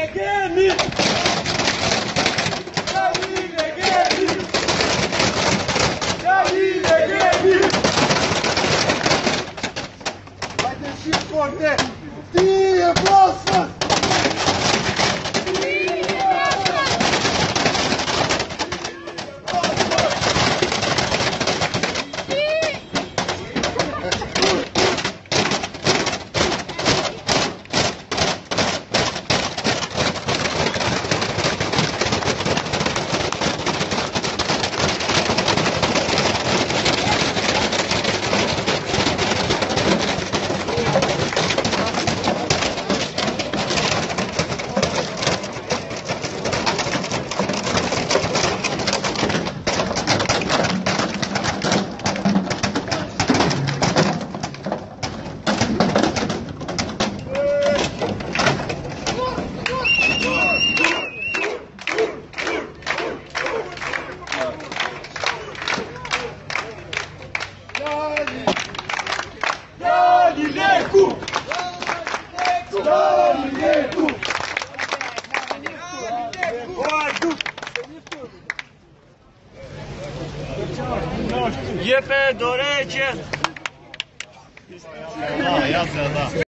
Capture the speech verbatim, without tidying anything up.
kemi! Gjalline kemi! Gjalline kemi! Hajde shimë forte! Ti e bosën! Jepe, do Rritja. Da, ja se da.